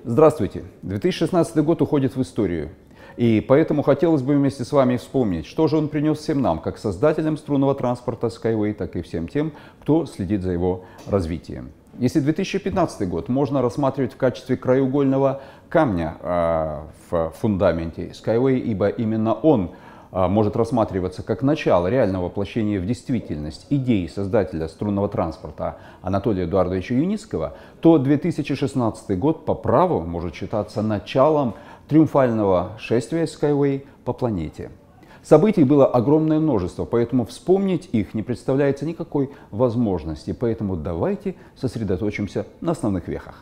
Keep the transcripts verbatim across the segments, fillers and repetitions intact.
Здравствуйте! две тысячи шестнадцатый год уходит в историю. И поэтому хотелось бы вместе с вами вспомнить, что же он принес всем нам, как создателям струнного транспорта Skyway, так и всем тем, кто следит за его развитием. Если две тысячи пятнадцатый год можно рассматривать в качестве краеугольного камня э, в фундаменте Skyway, ибо именно он э, может рассматриваться как начало реального воплощения в действительность идеи создателя струнного транспорта Анатолия Эдуардовича Юницкого, то две тысячи шестнадцатый год по праву может считаться началом триумфального шествия Skyway по планете. Событий было огромное множество, поэтому вспомнить их не представляется никакой возможности. Поэтому давайте сосредоточимся на основных вехах.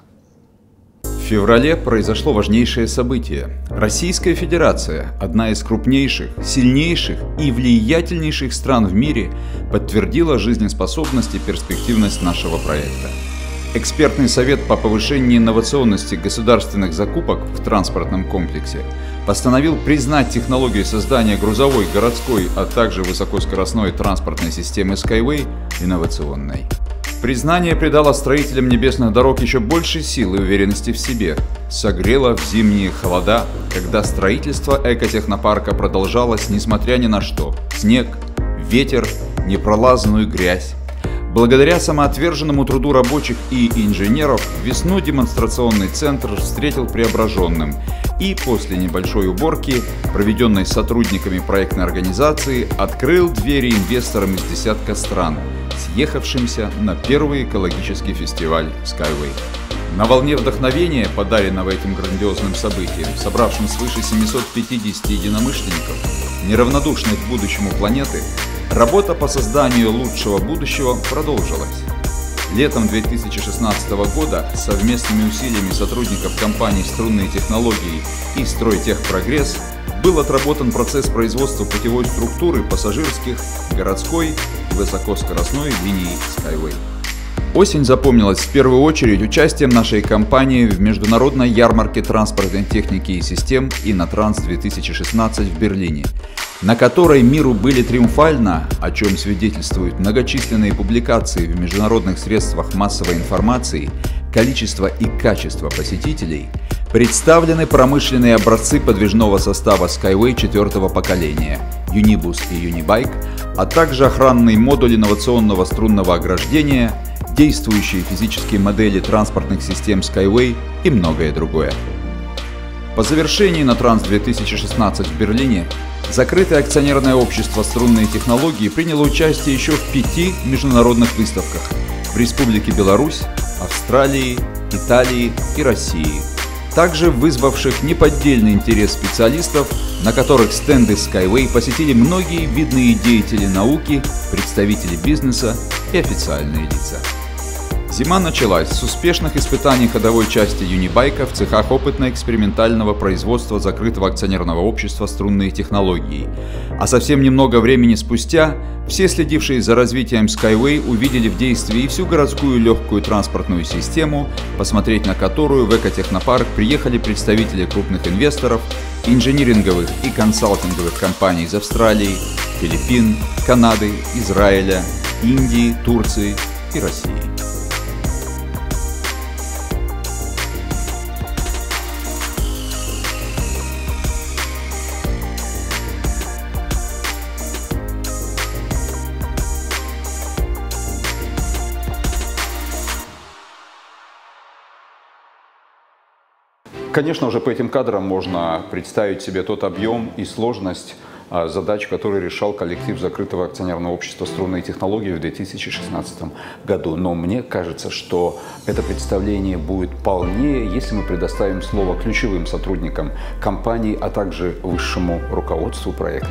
В феврале произошло важнейшее событие. Российская Федерация, одна из крупнейших, сильнейших и влиятельнейших стран в мире, подтвердила жизнеспособность и перспективность нашего проекта. Экспертный совет по повышению инновационности государственных закупок в транспортном комплексе постановил признать технологию создания грузовой, городской, а также высокоскоростной транспортной системы Skyway инновационной. Признание придало строителям небесных дорог еще больше силы и уверенности в себе, согрело в зимние холода, когда строительство экотехнопарка продолжалось несмотря ни на что – снег, ветер, непролазную грязь. Благодаря самоотверженному труду рабочих и инженеров весну демонстрационный центр встретил преображенным и после небольшой уборки, проведенной сотрудниками проектной организации, открыл двери инвесторам из десятка стран, съехавшимся на первый экологический фестиваль Skyway. На волне вдохновения, подаренного этим грандиозным событием, собравшим свыше семисот пятидесяти единомышленников, неравнодушных к будущему планеты, работа по созданию лучшего будущего продолжилась. Летом две тысячи шестнадцатого года совместными усилиями сотрудников компаний «Струнные технологии» и «Стройтехпрогресс» был отработан процесс производства путевой структуры пассажирских, городской и высокоскоростной линии Skyway. Осень запомнилась в первую очередь участием нашей компании в международной ярмарке транспортной техники и систем «Иннотранс две тысячи шестнадцать» в Берлине, на которой миру были триумфально, о чем свидетельствуют многочисленные публикации в международных средствах массовой информации, количество и качество посетителей, представлены промышленные образцы подвижного состава Skyway четвертого поколения, Unibus и Unibike, а также охранный модуль инновационного струнного ограждения, действующие физические модели транспортных систем Skyway и многое другое. По завершении Иннотранс две тысячи шестнадцать в Берлине закрытое акционерное общество «Струнные технологии» приняло участие еще в пяти международных выставках в Республике Беларусь, Австралии, Италии и России, также вызвавших неподдельный интерес специалистов, на которых стенды Skyway посетили многие видные деятели науки, представители бизнеса и официальные лица. Зима началась с успешных испытаний ходовой части Юнибайка в цехах опытно-экспериментального производства закрытого акционерного общества «Струнные технологии». А совсем немного времени спустя все следившие за развитием Skyway увидели в действии и всю городскую легкую транспортную систему, посмотреть на которую в экотехнопарк приехали представители крупных инвесторов, инжиниринговых и консалтинговых компаний из Австралии, Филиппин, Канады, Израиля, Индии, Турции и России. Конечно, уже по этим кадрам можно представить себе тот объем и сложность задач, которые решал коллектив закрытого акционерного общества «Струнные технологии» в две тысячи шестнадцатом году. Но мне кажется, что это представление будет полнее, если мы предоставим слово ключевым сотрудникам компании, а также высшему руководству проекта.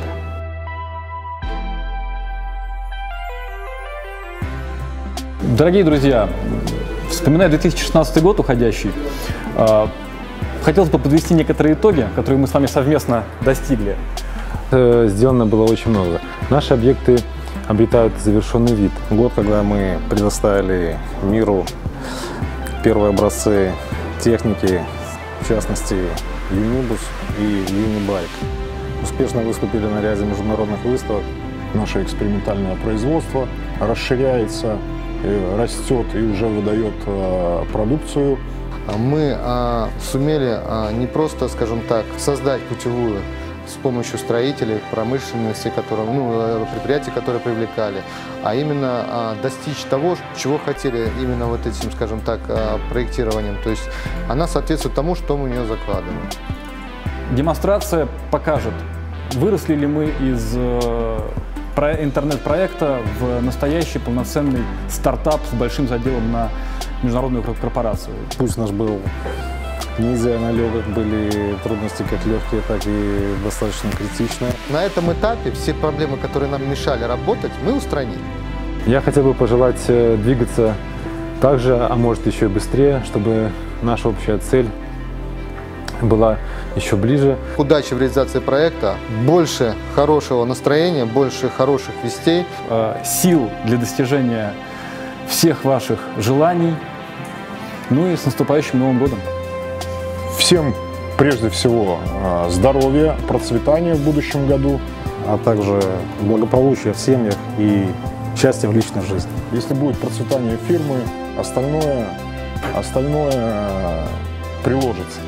Дорогие друзья, вспоминая две тысячи шестнадцатый год уходящий, хотелось бы подвести некоторые итоги, которые мы с вами совместно достигли. Сделано было очень много. Наши объекты обретают завершенный вид. Год, когда мы предоставили миру первые образцы техники, в частности Unibus и Unibike. Успешно выступили на ряде международных выставок. Наше экспериментальное производство расширяется, растет и уже выдает продукцию. мы а, сумели а, не просто, скажем так, создать путевую с помощью строителей, промышленности, которые, ну, предприятий, которые привлекали, а именно а, достичь того, чего хотели именно вот этим, скажем так, а, проектированием. То есть она соответствует тому, что мы в нее закладываем. Демонстрация покажет, выросли ли мы из э, интернет-проекта в настоящий полноценный стартап с большим заделом на международную корпорацию. Пусть наш был не идеально легок, были трудности как легкие, так и достаточно критичные. На этом этапе все проблемы, которые нам мешали работать, мы устранили. Я хотел бы пожелать двигаться так же, а может еще и быстрее, чтобы наша общая цель была еще ближе. Удачи в реализации проекта, больше хорошего настроения, больше хороших вестей. Сил для достижения всех ваших желаний. Ну и с наступающим Новым годом! Всем прежде всего здоровья, процветания в будущем году, а также благополучия в семьях и счастья в личной жизни. Если будет процветание фирмы, остальное, остальное приложится.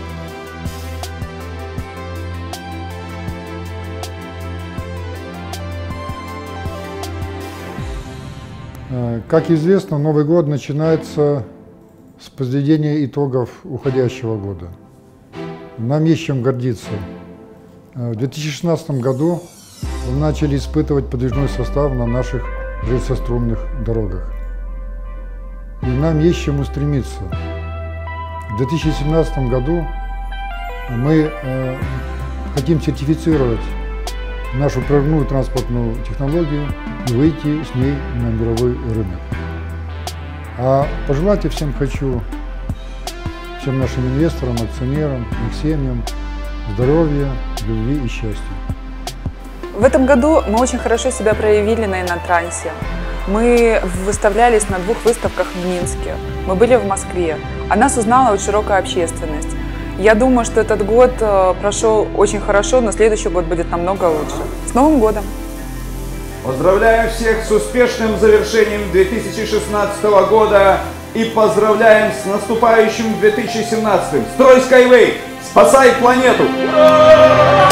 Как известно, Новый год начинается с подведения итогов уходящего года. Нам есть чем гордиться. В две тысячи шестнадцатом году мы начали испытывать подвижной состав на наших рельсострунных дорогах. И нам есть чем устремиться. В две тысячи семнадцатом году мы э, хотим сертифицировать нашу прорывную транспортную технологию и выйти с ней на мировой рынок. А пожелать я всем хочу, всем нашим инвесторам, акционерам, их семьям здоровья, любви и счастья. В этом году мы очень хорошо себя проявили на Иннотрансе. Мы выставлялись на двух выставках в Минске, мы были в Москве, а нас узнала очень широкая общественность. Я думаю, что этот год прошел очень хорошо, но следующий год будет намного лучше. С Новым годом! Поздравляем всех с успешным завершением две тысячи шестнадцатого года и поздравляем с наступающим две тысячи семнадцатым. Строй Skyway! Спасай планету! Ура!